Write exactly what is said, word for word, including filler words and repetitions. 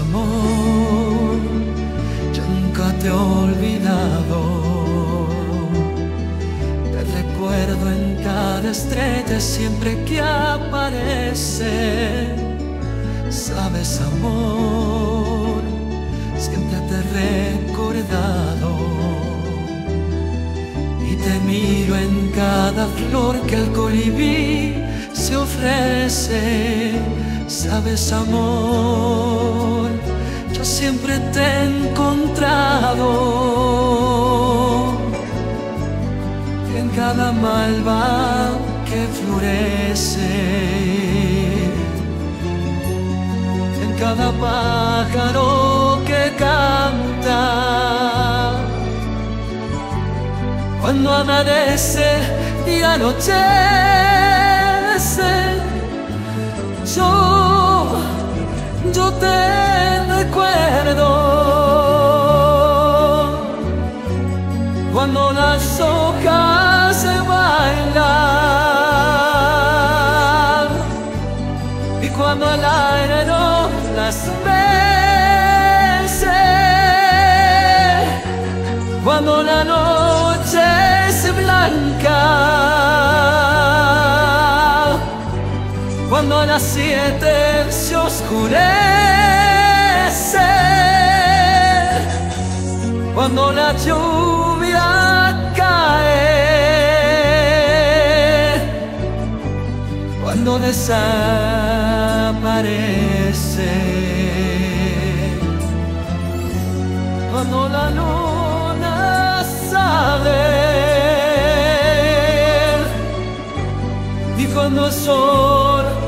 amor, yo nunca te he olvidado. Te recuerdo en cada estrella siempre que aparece. Sabes, amor, siempre te he recordado. Y te miro en cada flor que el colibrí se ofrece. Sabes, amor, yo siempre te he encontrado en cada malva que florece, en cada pájaro que canta. Cuando amanece y anochece, yo, yo te recuerdo. Cuando las hojas se bailan y cuando el aire no las mece, cuando la noche es blanca, cuando a las siete se oscurece, cuando la lluvia cae, cuando desaparece, cuando la luna sale y cuando el sol